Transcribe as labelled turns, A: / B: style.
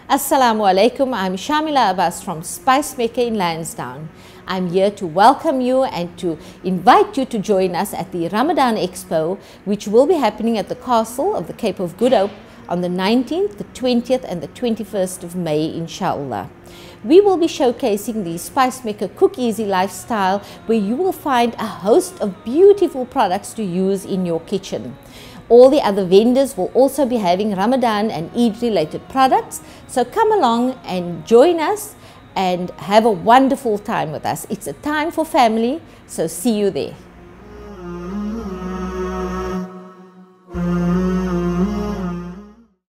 A: Assalamu alaikum, I'm Shamila Abbas from Spice Maker in Lansdowne. I'm here to welcome you and to invite you to join us at the Ramadan Expo, which will be happening at the Castle of the Cape of Good Hope on the 19th, the 20th and the 21st of May, inshallah. We will be showcasing the Spice Maker Cook Easy lifestyle, where you will find a host of beautiful products to use in your kitchen. All the other vendors will also be having Ramadan and Eid related products. So come along and join us and have a wonderful time with us. It's a time for family, so see you there.